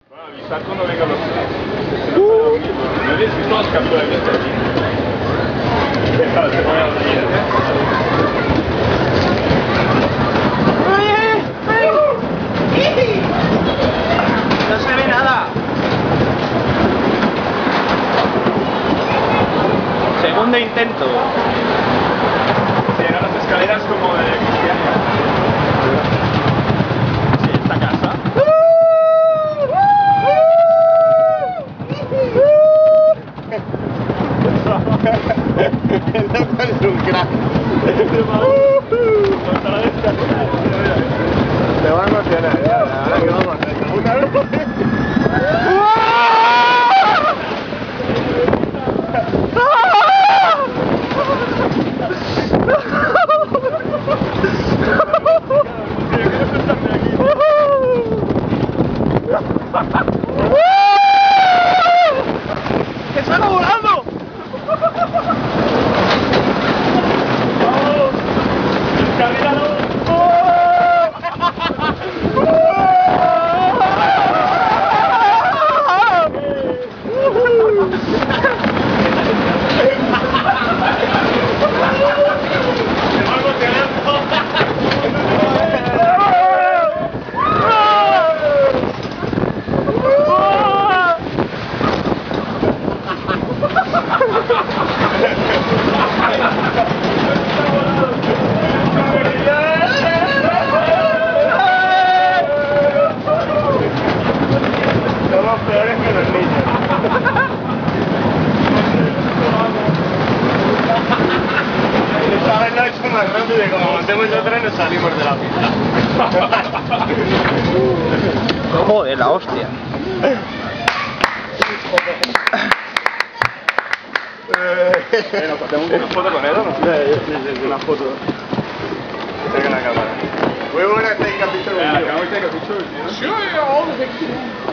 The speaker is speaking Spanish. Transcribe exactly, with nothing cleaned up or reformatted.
Va a avisar cuando vengan los uh. ¿Me habéis visto los capturas de este aquí? Déjala, se ponen los siguientes. No se ve nada. Segundo intento. Llegan las escaleras como de Cristiania. Sí, esta casa. El loco es un crack. Te va a emocionar, ya, ahora que vamos a hacer una vez. ¡Que salgo volando! Somos peores que los niños. Esta vez lo he hecho más rápido y como montemos otra nos salimos de la pista. Joder, la hostia. Bueno, pues tengo una foto con él, ¿o no? Sí, sí, sí, una foto. Saca la cámara. Muy buena este capítulo. Acabamos de capítulo, tío. Sí, all the